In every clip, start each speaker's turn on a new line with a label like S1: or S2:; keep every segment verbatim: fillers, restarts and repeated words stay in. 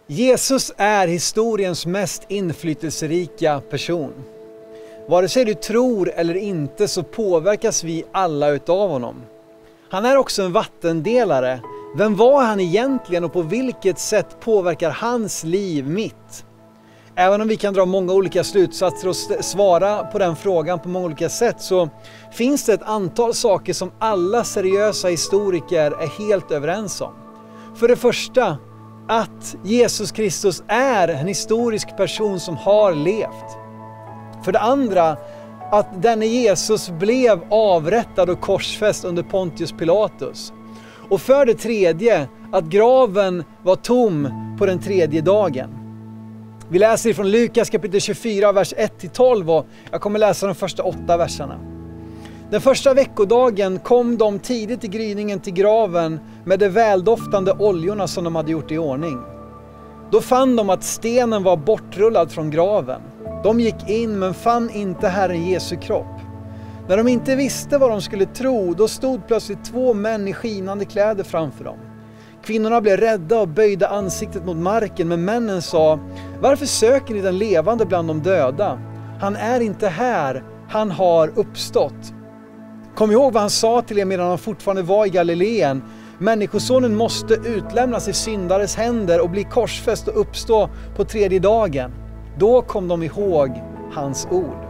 S1: Jesus är historiens mest inflytelserika person. Vare sig du tror eller inte så påverkas vi alla utav honom. Han är också en vattendelare. Vem var han egentligen och på vilket sätt påverkar hans liv mitt? Även om vi kan dra många olika slutsatser och svara på den frågan på många olika sätt, så finns det ett antal saker som alla seriösa historiker är helt överens om. För det första, att Jesus Kristus är en historisk person som har levt. För det andra, att denne Jesus blev avrättad och korsfäst under Pontius Pilatus. Och för det tredje, att graven var tom på den tredje dagen. Vi läser från Lukas kapitel tjugofyra, vers ett till tolv, och jag kommer läsa de första åtta verserna. Den första veckodagen kom de tidigt i gryningen till graven med de väldoftande oljorna som de hade gjort i ordning. Då fann de att stenen var bortrullad från graven. De gick in men fann inte Herren Jesu kropp. När de inte visste vad de skulle tro, då stod plötsligt två män i skinande kläder framför dem. Kvinnorna blev rädda och böjde ansiktet mot marken, men männen sa: varför söker ni den levande bland de döda? Han är inte här, han har uppstått. Kom ihåg vad han sa till er medan han fortfarande var i Galileen. Människosonen måste utlämnas i syndares händer och bli korsfäst och uppstå på tredje dagen. Då kom de ihåg hans ord.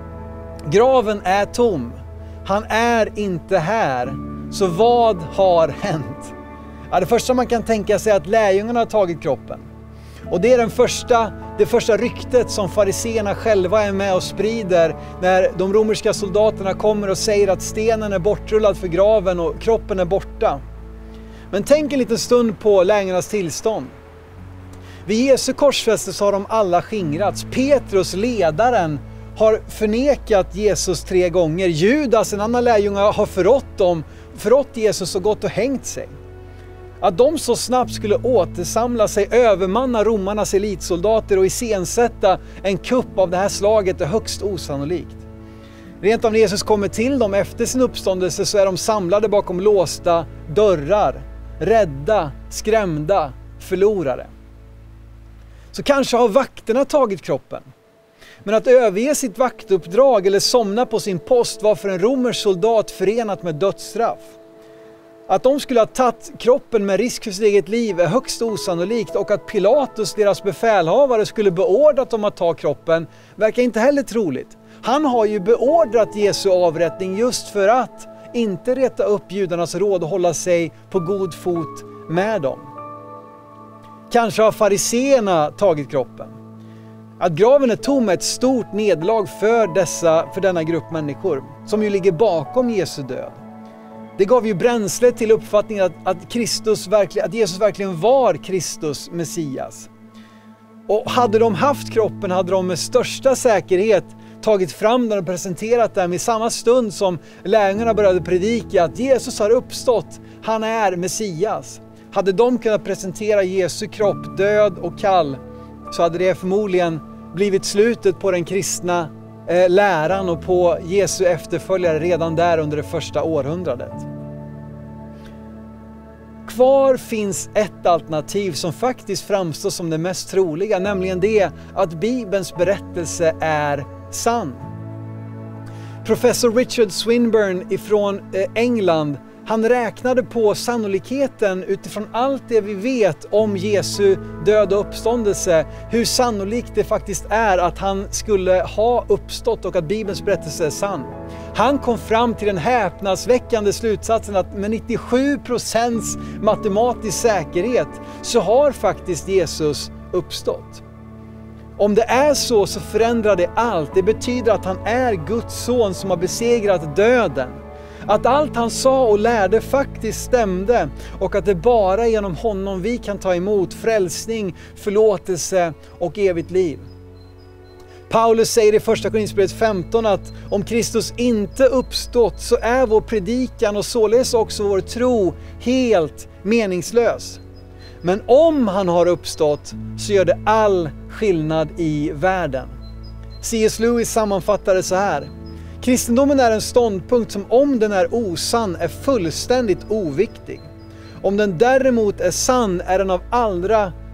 S1: Graven är tom. Han är inte här. Så vad har hänt? Ja, det första man kan tänka sig är att lärjungarna har tagit kroppen. Och det är den första, det första ryktet som fariseerna själva är med och sprider när de romerska soldaterna kommer och säger att stenen är bortrullad för graven och kroppen är borta. Men tänk en liten stund på lärjungarnas tillstånd. Vid Jesu korsfästelse har de alla skingrats. Petrus, ledaren, har förnekat Jesus tre gånger. Judas, en annan lärjunge, har förrått dem, förrått Jesus och gått och hängt sig. Att de så snabbt skulle återsamla sig, övermanna romarnas elitsoldater och iscensätta en kupp av det här slaget är högst osannolikt. Rent av när Jesus kommer till dem efter sin uppståndelse så är de samlade bakom låsta dörrar, rädda, skrämda, förlorare. Så kanske har vakterna tagit kroppen. Men att överge sitt vaktuppdrag eller somna på sin post var för en romersk soldat förenat med dödsstraff. Att de skulle ha tagit kroppen med risk för sitt eget liv är högst osannolikt, och att Pilatus, deras befälhavare, skulle beordrat dem att ta kroppen verkar inte heller troligt. Han har ju beordrat Jesu avrättning just för att inte reta upp judarnas råd och hålla sig på god fot med dem. Kanske har fariseerna tagit kroppen. Att graven är tom är ett stort nederlag för, dessa, för denna grupp människor som ju ligger bakom Jesu död. Det gav ju bränsle till uppfattningen att, att, Kristus verkligen, att Jesus verkligen var Kristus, Messias. Och hade de haft kroppen hade de med största säkerhet tagit fram den och presenterat den i samma stund som lärjungarna började predika att Jesus har uppstått, han är Messias. Hade de kunnat presentera Jesu kropp död och kall, så hade det förmodligen blivit slutet på den kristna eh, läran och på Jesu efterföljare redan där under det första århundradet. Kvar finns ett alternativ som faktiskt framstår som det mest troliga, nämligen det att Bibelns berättelse är sann. Professor Richard Swinburne ifrån eh, England, han räknade på sannolikheten utifrån allt det vi vet om Jesu död och uppståndelse, hur sannolikt det faktiskt är att han skulle ha uppstått och att Bibelns berättelse är sann. Han kom fram till den häpnadsväckande slutsatsen att med nittiosju procents matematisk säkerhet så har faktiskt Jesus uppstått. Om det är så så förändrar det allt. Det betyder att han är Guds son som har besegrat döden. Att allt han sa och lärde faktiskt stämde och att det bara är genom honom vi kan ta emot frälsning, förlåtelse och evigt liv. Paulus säger i första Korinthierbrevet femton att om Kristus inte uppstått så är vår predikan och således också vår tro helt meningslös. Men om han har uppstått så gör det all skillnad i världen. C S Lewis sammanfattar det så här: kristendomen är en ståndpunkt som om den är osann är fullständigt oviktig. Om den däremot är sann är den av allra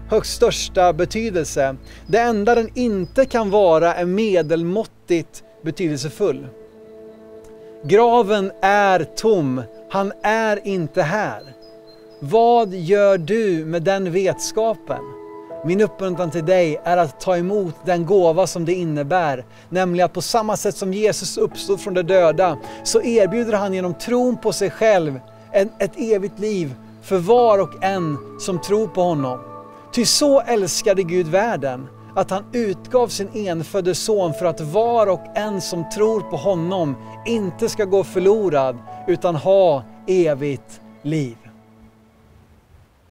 S1: högst största betydelse. Det enda den inte kan vara är medelmåttigt betydelsefull. Graven är tom, han är inte här. Vad gör du med den vetskapen? Min uppmuntran till dig är att ta emot den gåva som det innebär. Nämligen att på samma sätt som Jesus uppstod från de döda så erbjuder han genom tron på sig själv ett, ett evigt liv för var och en som tror på honom. Ty så älskade Gud världen att han utgav sin enfödde son för att var och en som tror på honom inte ska gå förlorad utan ha evigt liv.